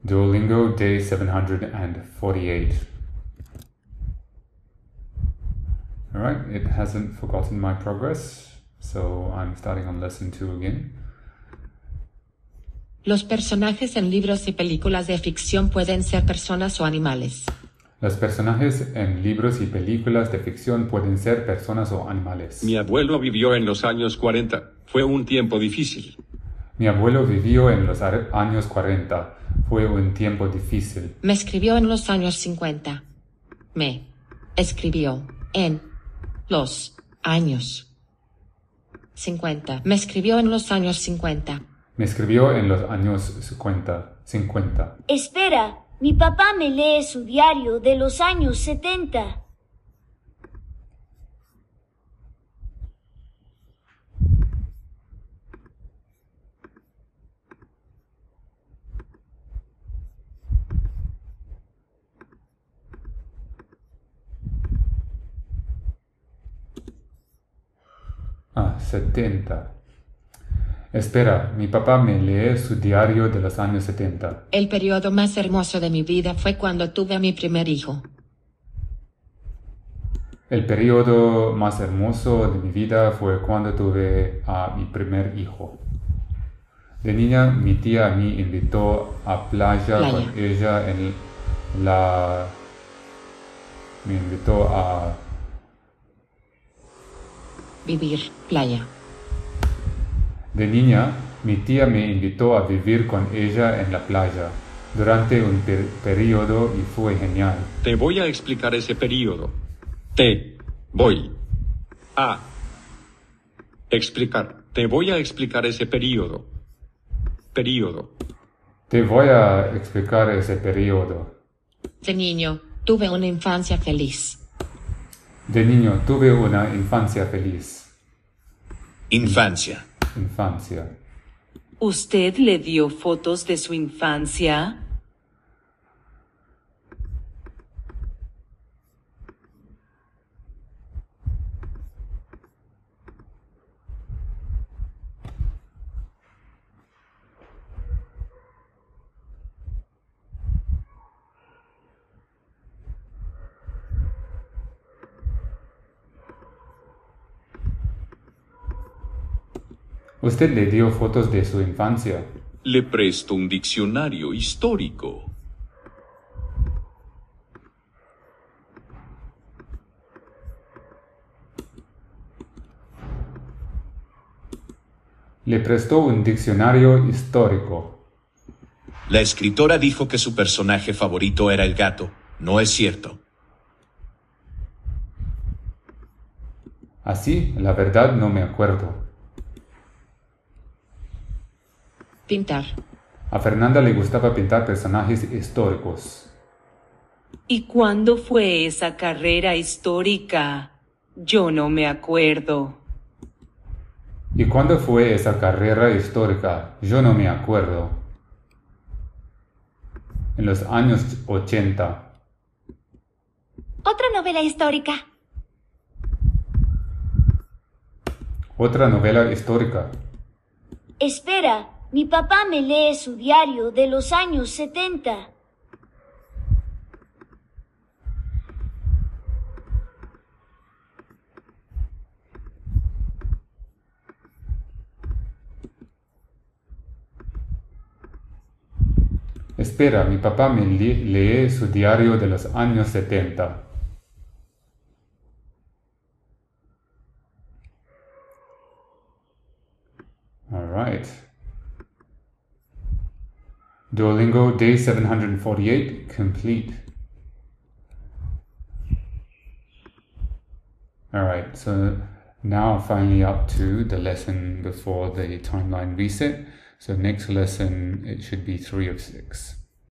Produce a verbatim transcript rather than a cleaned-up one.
Duolingo day seven hundred forty-eight. Alright, it hasn't forgotten my progress, so I'm starting on lesson two again. Los personajes en libros y películas de ficción pueden ser personas o animales. Los personajes en libros y películas de ficción pueden ser personas o animales. Mi abuelo vivió en los años cuarenta. Fue un tiempo difícil. Mi abuelo vivió en los años cuarenta. Fue un tiempo difícil. Me escribió en los años cincuenta. Me escribió en los años cincuenta. Me escribió en los años cincuenta. Me escribió en los años cincuenta. cincuenta. Espera, mi papá me lee su diario de los años setenta. Ah, setenta. Espera, mi papá me lee su diario de los años setenta. El periodo más hermoso de mi vida fue cuando tuve a mi primer hijo. El periodo más hermoso de mi vida fue cuando tuve a mi primer hijo. De niña, mi tía me invitó a playa, Playa. con ella en la... Me invitó a... Vivir, playa. De niña, mi tía me invitó a vivir con ella en la playa durante un per- periodo y fue genial. Te voy a explicar ese periodo. Te voy a explicar. Te voy a explicar ese periodo. Periodo. Te voy a explicar ese periodo. De niño, tuve una infancia feliz. De niño, tuve una infancia feliz. Infancia. Infancia. ¿Usted le dio fotos de su infancia? ¿Usted le dio fotos de su infancia? Le presto un diccionario histórico. Le prestó un diccionario histórico. La escritora dijo que su personaje favorito era el gato. No es cierto. Así, la verdad no me acuerdo. Pintar. A Fernanda le gustaba pintar personajes históricos. ¿Y cuándo fue esa carrera histórica? Yo no me acuerdo. ¿Y cuándo fue esa carrera histórica? Yo no me acuerdo. En los años ochenta. Otra novela histórica. Otra novela histórica. Espera, mi papá me lee su diario de los años setenta. Espera, mi papá me li- lee su diario de los años setenta. All right. Duolingo day seven hundred forty-eight complete. All right, so now finally up to the lesson before the timeline reset. So next lesson, it should be three of six.